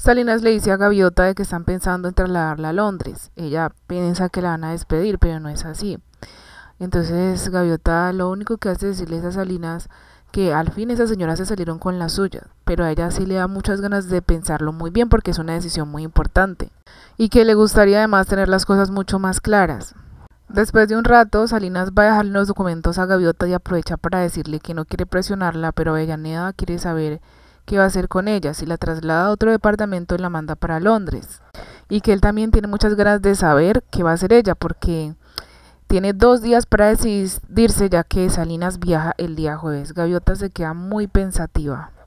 Salinas le dice a Gaviota de que están pensando en trasladarla a Londres. Ella piensa que la van a despedir, pero no es así. Entonces Gaviota lo único que hace es decirles a Salinas que al fin esas señoras se salieron con la suya, pero a ella sí le da muchas ganas de pensarlo muy bien porque es una decisión muy importante y que le gustaría además tener las cosas mucho más claras. Después de un rato, Salinas va a dejarle los documentos a Gaviota y aprovecha para decirle que no quiere presionarla, pero Avellaneda quiere saber qué va a hacer con ella, si la traslada a otro departamento y la manda para Londres. Y que él también tiene muchas ganas de saber qué va a hacer ella, porque tiene 2 días para decidirse ya que Salinas viaja el día jueves. Gaviota se queda muy pensativa.